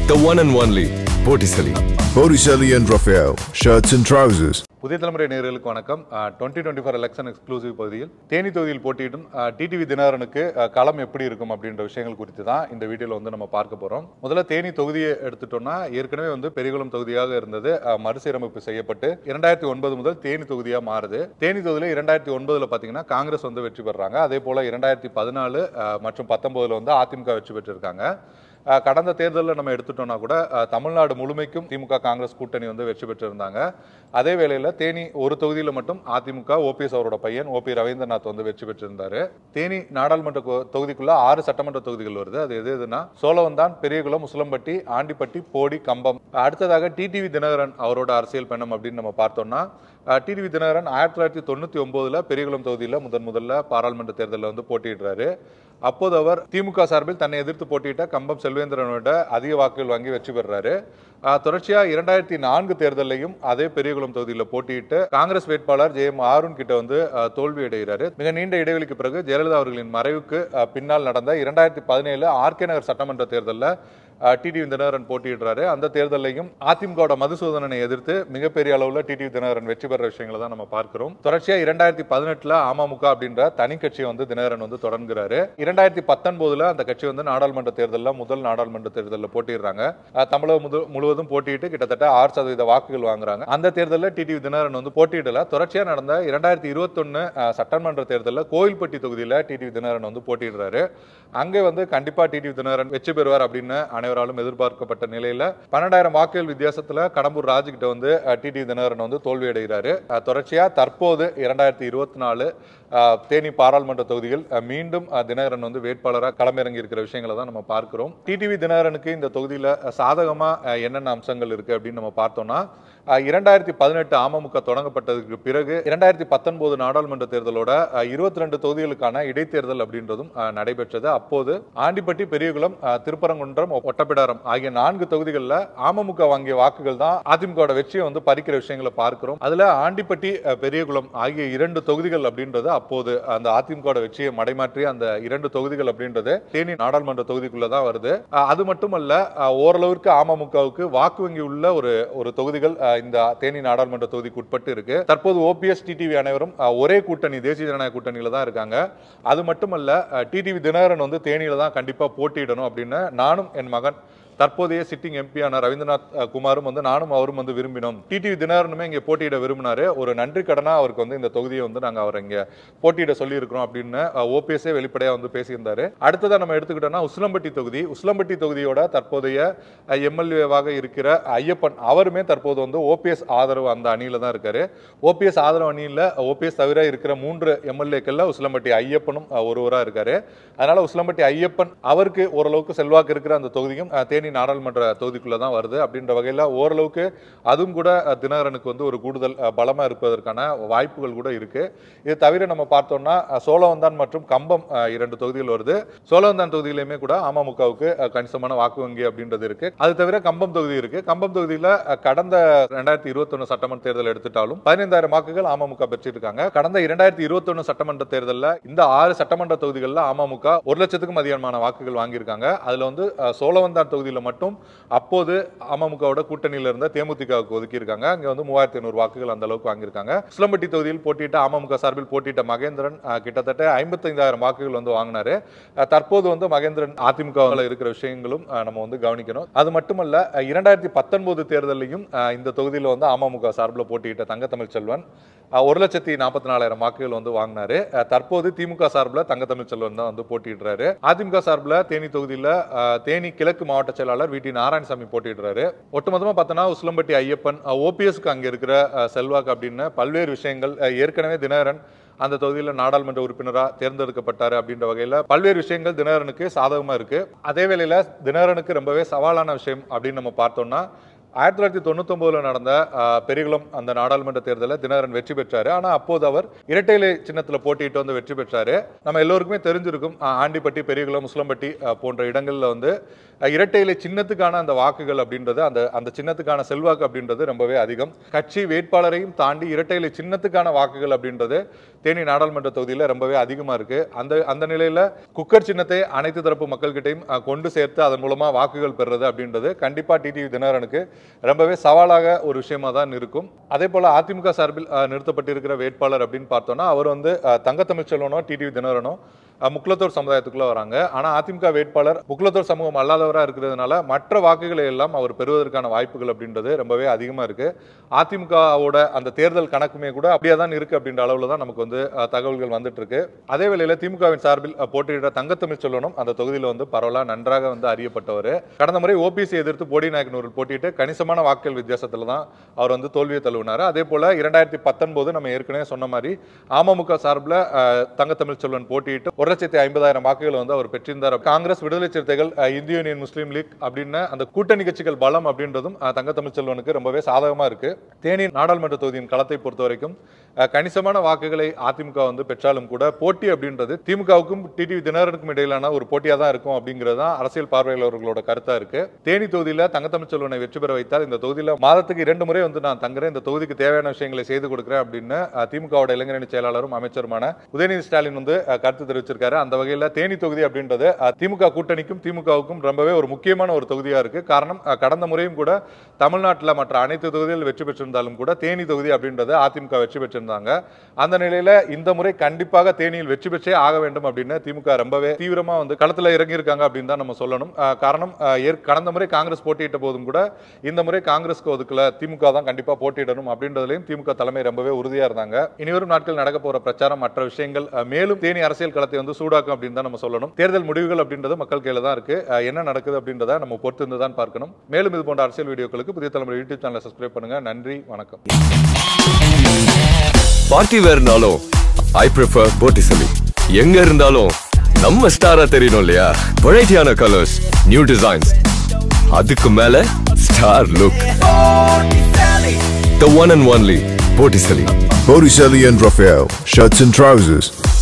The one and only Botticelli. Botticelli and Raphael, shirts and trousers. புதிய தலைமுறை நேயர்களுக்கு வணக்கம். 2024 எலெக்ஷன் எக்ஸ்க்ளூசிவ் பகுதியில் தேனி தொகுதியில் போட்டியிடும் டிடிவி தினகரனுக்கு களம் எப்படி இருக்கும் அப்படின்ற விஷயங்கள் குறித்து தான் இந்த வீடியோவில் வந்து நம்ம பார்க்க போகிறோம். முதல்ல தேனி தொகுதியை எடுத்துட்டோம்னா ஏற்கனவே வந்து பெரியகுளம் தொகுதியாக இருந்தது, மறுசீரமைப்பு செய்யப்பட்டு 2009 முதல் தேனி தொகுதியாக மாறுது. தேனி தொகுதியில் 2009 பார்த்தீங்கன்னா காங்கிரஸ் வந்து வெற்றி பெறாங்க. அதே போல் 2014 மற்றும் 19 வந்து அதிமுக வெற்றி பெற்றிருக்காங்க. கடந்த தேர்தலில் நம்ம எடுத்துட்டோம்னா கூட தமிழ்நாடு முழுமைக்கும் திமுக காங்கிரஸ் கூட்டணி வந்து வெற்றி பெற்றிருந்தாங்க. அதே வேளையில் தேனி ஒரு தொகுதியில் மட்டும் அதிமுக ஓபிஎஸ் அவரோட பையன் ஓபி ரவீந்திரநாத் வந்து வெற்றி பெற்றிருந்தாரு. தேனி நாடாளுமன்ற தொகுதிக்குள்ள 6 சட்டமன்ற தொகுதிகள் வருது. அது எதுனா சோழவந்தான், பெரியகுளம், உசிலம்பட்டி, ஆண்டிப்பட்டி, போடி, கம்பம். அடுத்ததாக டிடிவி தினகரன் அவரோட அரசியல் பயணம் அப்படின்னு நம்ம பார்த்தோம்னா டிடிவி தினகரன் 1999 பெரியகுளம் தொகுதியில் முதல்ல பாராளுமன்ற தேர்தலில் வந்து போட்டியிடுறாரு. அப்போது அவர் திமுக சார்பில் தன்னை எதிர்த்து போட்டியிட்ட கம்பம் செல்வேந்திரனோட அதிக வாக்குகள் வாங்கி வெற்றி பெறாரு. தொடர்ச்சியாக 2004 தேர்தலையும் அதே பெரியகுளம் தொகுதியில் போட்டியிட்டு காங்கிரஸ் வேட்பாளர் ஜே.எம். ஆருண் கிட்ட வந்து தோல்வி அடைகிறாரு. மிக நீண்ட இடைவெளிக்கு பிறகு ஜெயலலிதா அவர்களின் மறைவுக்கு பின்னால் நடந்த 2017 ஆர்கே நகர் சட்டமன்ற தேர்தலில் டிடிவி தினகரன் போட்டியிடுறாரு. அந்த தேர்தலையும் அதிமுக மதுசூதனனை எதிர்த்து மிகப்பெரிய அளவில் டிடிவி தினகரன் வெற்றி பெற விஷயங்களை தான் நம்ம பார்க்கிறோம். தொடர்ச்சியா 2018 அமமுக அப்படின்ற தனி கட்சியை வந்து தினகரன் வந்து தொடங்குறாரு. 2019 அந்த கட்சி வந்து நாடாளுமன்ற தேர்தலில் முதல் நாடாளுமன்ற தேர்தலில் போட்டிடுறாங்க. தமிழகம் முழுவதும் போட்டியிட்டு கிட்டத்தட்ட 6% வாக்குகள் வாங்குறாங்க. அந்த தேர்தலில் டிடிவி தினகரன் வந்து போட்டியிடல. தொடர்ச்சியா நடந்த 2021 சட்டமன்ற தேர்தலில் கோயில்பட்டி தொகுதியில் டிடிவி தினகரன் வந்து போட்டியிடுறாரு. அங்கே வந்து கண்டிப்பா டிடிவி தினகரன் வெற்றி பெறுவார் அப்படின்னு அனைவராலும் எதிர்பார்க்கப்பட்ட நிலையில 12,000 வாக்குகள் வித்தியாசத்துல கடம்பூர் ராஜு கிட்ட வந்து டிடிவி தினகரன் வந்து தோல்வி அடைகிறாரு. தொடர்ச்சியா தற்போது 2024 தேனி பாராளுமன்ற தொகுதியில் மீண்டும் தினகரன் வந்து வேட்பாளராக களமிறங்கி இருக்கிற விஷயங்களை தான் நம்ம பார்க்கிறோம். டிடிவி தினகரனுக்கு இந்த தொகுதியில் சாதகமா என்னென்ன அம்சங்கள் இருக்கு அப்படின்னு நம்ம பார்த்தோம்னா 2018 அமமுக தொடங்கப்பட்டதுக்கு பிறகு 2019 நாடாளுமன்ற தேர்தலோட 22 தொகுதிகளுக்கான இடைத்தேர்தல் அப்படின்றதும் நடைபெற்றது. அப்போது ஆண்டிப்பட்டி, பெரியகுளம், திருப்பரங்குன்றம், ஒட்டப்பிடாரம் ஆகிய 4 தொகுதிகளில் அமமுக வாங்கிய வாக்குகள் தான் அதிமுக வெற்றியை வந்து பறிக்கிற விஷயங்களை பார்க்கிறோம். அதுல ஆண்டிப்பட்டி, பெரியகுளம் ஆகிய 2 தொகுதிகள் அப்படின்றது அப்போது அந்த அதிமுக வெற்றியை மடைமாற்றி அந்த 2 தொகுதிகள் அப்படின்றது தேனி நாடாளுமன்ற தொகுதிக்குள்ளதான் வருது. அது மட்டுமல்ல, ஓரளவிற்கு அமமுகவுக்கு வாக்கு வங்கி உள்ள ஒரு தொகுதிகள் இந்த தேனி நாடாளுமன்ற தொகுதிக்கு உட்பட்டு இருக்கு. தற்போது ஓபிஎஸ், டிடிவி அனைவரும் ஒரே கூட்டணி, தேசிய ஜனநாயக கூட்டணியில தான் இருக்காங்க. அது மட்டுமல்ல, டிடிவி தினகரன் வந்து தேனியில தான் கண்டிப்பா போட்டியிடணும் அப்படின்னு நானும் என் மகன் தற்போதைய சிட்டிங் எம்பியான ரவீந்திரநாத் குமாரும் வந்து நானும் அவரும் வந்து விரும்பினோம். டிடிவி தினகரனுமே இங்கே போட்டியிட விரும்பினாரு. ஒரு நன்றி கடனா அவருக்கு வந்து இந்த தொகுதியை வந்து நாங்கள் அவர் இங்கே போட்டியிட சொல்லி இருக்கிறோம் அப்படின்னு ஓபிஎஸ்ஏ வெளிப்படையா வந்து பேசியிருந்தாரு. அடுத்ததான் நம்ம எடுத்துக்கிட்டோம்னா உசிலம்பட்டி தொகுதி. உசிலம்பட்டி தொகுதியோட தற்போதைய எம்எல்ஏவாக இருக்கிற ஐயப்பன் அவருமே தற்போது வந்து ஓபிஎஸ் ஆதரவு அந்த அணியில தான் இருக்காரு. ஓபிஎஸ் ஆதரவு அணியில் ஓபிஎஸ் தவிர இருக்கிற 3 எம்எல்ஏக்கள்ல உசிலம்பட்டி ஐயப்பனும் ஒருவரா இருக்காரு. அதனால உசிலம்பட்டி ஐயப்பன் அவருக்கு ஓரளவுக்கு செல்வாக்கு இருக்கிற அந்த தொகுதியும் தேனி நாடாளுமன்ற தொகுதிக்குள்ள தான் வருது. அப்படின்ற வகையில் ஓரளவுக்கு அதுவும் கூட தினகரனுக்கு வந்து ஒரு கூடுதல் பலமா இருப்பதற்கான வாய்ப்புகள் கூட இருக்கு. இது தவிர நம்ம பார்த்தோம்னா சோழவந்தான் மற்றும் கம்பம் 2 தொகுதிகள் வருது. சோழவந்தான் தொகுதியிலுமே கூட அமமுகவுக்கு கணிசமான வாக்கு வங்கி அப்படின்றது இருக்கு. அது தவிர கம்பம் தொகுதி இருக்கு. கம்பம் தொகுதியில் கடந்த 2021 சட்டமன்ற தேர்தல் எடுத்துட்டாலும் 15,000 வாக்குகள் அமமுக பெற்றிருக்காங்க. கடந்த 2021 சட்டமன்ற தேர்தலில் இந்த 6 சட்டமன்ற தொகுதிகளில் அமமுக 1 லட்சத்துக்கும் அதிகமான வாக்குகள் வாங்கியிருக்காங்க. அதுல வந்து சோழவந்தான் தொகுதியில் மட்டும் அப்போது அமமுகவோட கூட்டணியில இருந்த தேமுதிகவுக்கு ஒதுக்கி இருக்காங்க. அங்க வந்து 3,500 வாக்குகள் அந்த அளவுக்கு வாங்கியிருக்காங்க. உசிலம்பட்டி தொகுதியில் போட்டியிட்ட அமமுக சார்பில் போட்டியிட்ட மகேந்திரன் கிட்டத்தட்ட 55,000 வாக்குகள் வந்து வாங்கினாரு. தற்போது வந்து மகேந்திரன் அதிமுக இருக்கிற விஷயங்களும் நம்ம வந்து கவனிக்கணும். அது மட்டுமல்ல, 2019 தேர்தலையும் இந்த தொகுதியில் வந்து அமமுக சார்பில் போட்டியிட்ட தங்கத்தமிழ்ச்செல்வன் 1,44,000 வாக்குகள் வந்து வாங்கினாரு. தற்போது திமுக சார்பில் தங்கத்தமிழ்ச்செல்வன் தான் வந்து போட்டியிடுறாரு. அதிமுக சார்பில் தேனி தொகுதியில் தேனி கிழக்கு மாவட்ட செயலாளர் வி.டி. நாராயணசாமி போட்டியிடுறாரு. ஒட்டுமொத்தமா பார்த்தோம்னா உசிலம்பட்டி ஐயப்பன், ஓபிஎஸ்க்கு அங்க இருக்கிற செல்வாக்கு அப்படின்னு பல்வேறு விஷயங்கள், ஏற்கனவே தினகரன் அந்த தொகுதியில் நாடாளுமன்ற உறுப்பினராக தேர்ந்தெடுக்கப்பட்டாரு அப்படின்ற வகையில் பல்வேறு விஷயங்கள் தினகரனுக்கு சாதகமா இருக்கு. அதே வேளையில தினகரனுக்கு ரொம்பவே சவாலான விஷயம் அப்படின்னு நம்ம பார்த்தோம்னா 1999 நடந்த பெரியகுளம் அந்த நாடாளுமன்ற தேர்தலில் தினகரன் வெற்றி பெற்றாரு. ஆனா அப்போது அவர் இரட்டையிலை சின்னத்துல போட்டிட்டு வந்து வெற்றி பெற்றாரு. நம்ம எல்லோருக்குமே தெரிஞ்சிருக்கும், ஆண்டிப்பட்டி, பெரியகுளம், முஸ்லம்பட்டி போன்ற இடங்கள்ல வந்து இரட்டையிலை சின்னத்துக்கான அந்த வாக்குகள் அப்படின்றது, அந்த சின்னத்துக்கான செல்வாக்கு அப்படின்றது ரொம்பவே அதிகம். கட்சி வேட்பாளரையும் தாண்டி இரட்டையிலை சின்னத்துக்கான வாக்குகள் அப்படின்றது தேனி நாடாளுமன்ற தொகுதியில் ரொம்பவே அதிகமா இருக்கு. அந்த நிலையில குக்கர் சின்னத்தை அனைத்து தரப்பு மக்கள்கிட்டையும் கொண்டு சேர்த்து அதன் மூலமா வாக்குகள் பெறுறது அப்படின்றது கண்டிப்பா டிடிவி தினகரனுக்கு ரொம்பவே சவாலாக ஒரு விஷயமா தான் இருக்கும். அதே போல அதிமுக சார்பில் நிறுத்தப்பட்டிருக்கிற வேட்பாளர் அப்படின்னு பார்த்தோம்னா அவர் வந்து தங்கத்தமிழ்ச்செல்வனோ டிடிவி தினகரனோ முக்குலத்தோர் சமுதாயத்துக்குள்ள வராங்க. ஆனா அதிமுக வேட்பாளர் முக்குலத்தோர் சமூகம் அல்லாதவராக இருக்கிறதுனால மற்ற வாக்குகளை எல்லாம் அவர் பெறுவதற்கான வாய்ப்புகள் அப்படின்றது ரொம்பவே அதிகமா இருக்கு. அதிமுகவோட அந்த தேர்தல் கணக்குமே கூட அப்படியே தான் இருக்கு அப்படின்ற அளவுல தான் நமக்கு வந்து தகவல்கள் வந்துட்டு இருக்கு. அதே வேளையில திமுகவின் சார்பில் போட்டியிட தங்கத்தமிழ்ச்செல்வனும் அந்த தொகுதியில் வந்து பரவலா நன்றாக வந்து அறியப்பட்டவர். கடந்த முறை ஓபிசி எதிர்த்து போடிநாயக்கனூரில் போட்டியிட்டு கணிசமான வாக்குகள் வித்தியாசத்துல தான் அவர் வந்து தோல்வியை தழுவினார். அதே போல 2019 நம்ம ஏற்கனவே சொன்ன மாதிரி அமமுக சார்பில் தங்கத்தமிழ்ச்செல்வன் போட்டியிட்டு 1,50,000 வாக்குகள் வந்து அவர் பெற்றிருந்தார். காங்கிரஸ், விடுதலை சிறுத்தைகள், இந்திய யூனியன் முஸ்லீம் லீக் அப்படின்னு அந்த கூட்டணி கட்சிகள் பலம் அப்படின்றதும் தங்கத்தமிழ்ச்செல்வனுக்கு ரொம்பவே சாதகமா இருக்கு. தேனி நாடாளுமன்ற தொகுதியின் களத்தை பொறுத்த வரைக்கும் கணிசமான வாக்குகளை அதிமுக வந்து பெற்றாலும் கூட போட்டி அப்படின்றது திமுகவுக்கும் டிடிவி தினகரனுக்கும் இடையிலான ஒரு போட்டியா தான் இருக்கும் அப்படிங்கிறது தான் அரசியல் பார்வையாளர்களோட கருத்தா இருக்கு. தேனி தொகுதியில தங்கத்தமிழ்ச்செல்வனை வெற்றி பெற வைத்தால் இந்த தொகுதியில மாதத்துக்கு 2 முறை வந்து நான் தங்குறேன், இந்த தொகுதிக்கு தேவையான விஷயங்களை செய்து கொடுக்கிறேன் அப்படின்னு திமுகவோட இளைஞரணி செயலாளரும் அமைச்சருமான உதயநிதி ஸ்டாலின் வந்து கருத்து தெரிவிச்சிருக்காரு. அந்த வகையில் தேனி தொகுதி அப்படின்றது திமுக கூட்டணிக்கும் திமுகவுக்கும் ரொம்பவே ஒரு முக்கியமான ஒரு தொகுதியா இருக்கு. காரணம், கடந்த முறையும் கூட தமிழ்நாட்டில் மற்ற அனைத்து தொகுதிகள் வெற்றி பெற்றிருந்தாலும் கூட தேனி தொகுதி அப்படின்றது அதிமுக வெற்றி பெற்றிருந்தாங்க. அந்த நிலையில இந்த முறை கண்டிப்பாக தேனியில் வெற்றி பெற்றே ஆக வேண்டும் அப்படின்னு திமுக ரொம்பவே தீவிரமா வந்து களத்துல இறங்கி இருக்காங்க அப்படின்னு தான் நம்ம சொல்லணும். காரணம், கடந்த முறை காங்கிரஸ் போட்டியிட்ட போதும் கூட இந்த முறை காங்கிரஸ்க்கு ஒதுக்கல, திமுக தான் கண்டிப்பா போட்டியிடணும் அப்படின்றதுலையும் திமுக தலைமை ரொம்பவே உறுதியா இருந்தாங்க. இனிவரும் நாட்கள் நடக்க போற பிரச்சாரம், மற்ற விஷயங்கள் மேலும் தேனி அரசியல் களத்தை வந்து சூடாக்கும் அப்படின்னு தான் நம்ம சொல்லணும். தேர்தல் முடிவுகள் அப்படின்றது மக்கள் கையில தான் இருக்கு. என்ன நடக்குது அப்படின்றத நம்ம பொறுத்து இருந்து தான் பார்க்கணும். மேலும் இது போன்ற அரசியல் வீடியோக்களுக்கு புதிய தலைமுறை யூடியூப் சேனலை சப்ஸ்கிரைப் பண்ணுங்க. நன்றி, வணக்கம். பார்ட்டி வேர்னாலும் ஐ ப்ரிஃபர் போட்டிசலி. எங்க இருந்தாலும் நம்ம ஸ்டாரா தெரியணும் இல்லையா? வெரைட்டியான கலர்ஸ், நியூ டிசைன்ஸ், அதுக்கு மேல star look. The one and only Botticelli. Botticelli and Raphael, shirts and trousers.